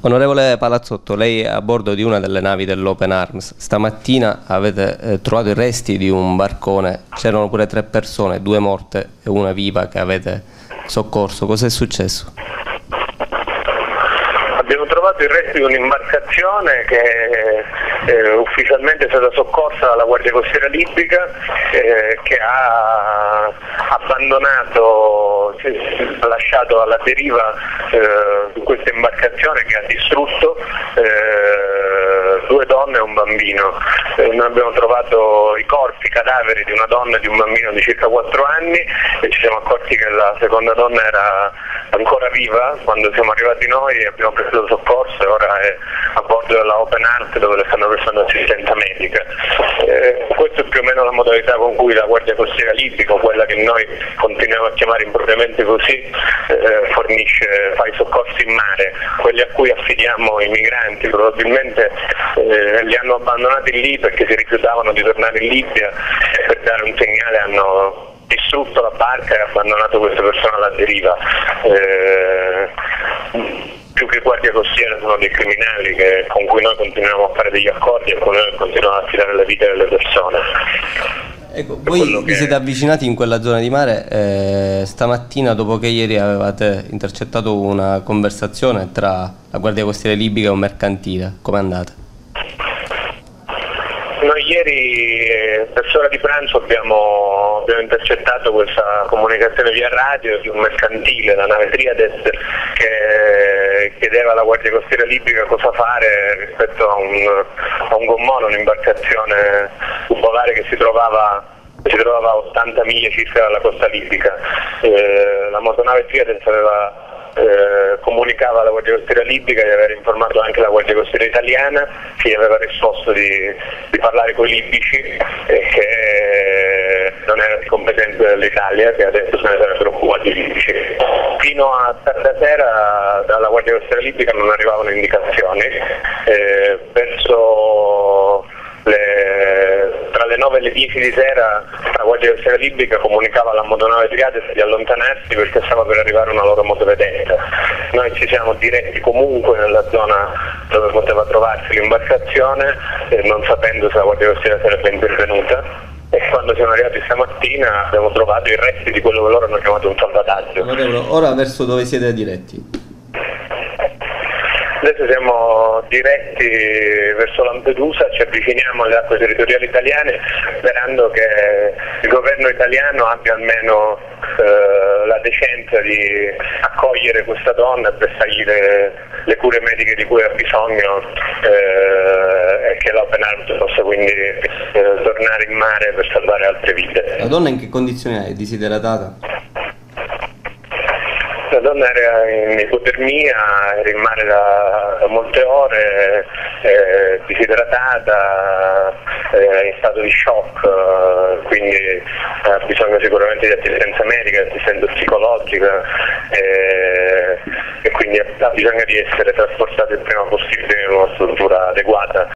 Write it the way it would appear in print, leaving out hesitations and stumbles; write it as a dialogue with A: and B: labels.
A: Onorevole Palazzotto, lei è a bordo di una delle navi dell'Open Arms. Stamattina avete trovato i resti di un barcone, c'erano pure 3 persone, 2 morte e una viva che avete soccorso. Cos'è successo?
B: Abbiamo trovato i resti di un'imbarcazione che ufficialmente è stata soccorsa dalla Guardia Costiera Libica, che ha abbandonato, ha lasciato alla deriva questa imbarcazione che ha distrutto 2 donne e un bambino. Noi abbiamo trovato i corpi, i cadaveri di una donna e di un bambino di circa 4 anni e ci siamo accorti che la seconda donna era ancora viva quando siamo arrivati noi, abbiamo preso soccorso e ora è a bordo della Open Arms dove le stanno prestando assistenza medica. Questa è più o meno la modalità con cui la Guardia Costiera Libica, quella che noi continuiamo a chiamare impropriamente così, fa i soccorsi in mare. Quelli a cui affidiamo i migranti probabilmente li hanno abbandonati lì perché si rifiutavano di tornare in Libia e per dare un segnale hanno distrutto la barca e abbandonato queste persone alla deriva. Più che guardia costiera sono dei criminali con cui noi continuiamo a fare degli accordi e con noi continuiamo a affidare le vite delle persone.
A: Ecco, voi vi siete avvicinati in quella zona di mare stamattina dopo che ieri avevate intercettato una conversazione tra la Guardia Costiera Libica e un mercantile. Com'è andata?
B: Noi ieri verso l'ora di pranzo abbiamo intercettato questa comunicazione via radio di un mercantile, la nave Triades, che chiedeva alla Guardia Costiera Libica cosa fare rispetto a un gommone, un'imbarcazione tubolare che si trovava a 80 miglia circa dalla costa libica. La motonave Triades comunicava alla Guardia Costiera Libica di aver informato anche la Guardia Costiera Italiana, che gli aveva risposto di parlare con i libici e che non era di competenza dell'Italia, che adesso se ne sarebbero occupati i libici. Fino a tarda sera dalla Guardia Costiera Libica non arrivavano indicazioni, tra le 9 e le 10 di sera la Guardia Costiera Libica comunicava alla motonave Triades di allontanarsi perché stava per arrivare una loro motovedetta. Noi ci siamo diretti comunque nella zona dove poteva trovarsi l'imbarcazione, non sapendo se la Guardia Costiera sarebbe intervenuta, e quando siamo arrivati stamattina abbiamo trovato i resti di quello che loro hanno chiamato un salvataggio.
A: Ora verso dove siete diretti?
B: Adesso siamo diretti verso Lampedusa, ci avviciniamo alle acque territoriali italiane sperando che il governo italiano abbia almeno la decenza di accogliere questa donna e prestargli le cure mediche di cui ha bisogno e che l'Open Arms possa quindi tornare in mare per salvare altre vite.
A: La donna in che condizioni è? Disidratata?
B: La donna era in ipotermia, era in mare da molte ore, disidratata, in stato di shock, quindi ha bisogno sicuramente di assistenza medica, di assistenza psicologica e quindi ha bisogno di essere trasportata il prima possibile in una struttura adeguata.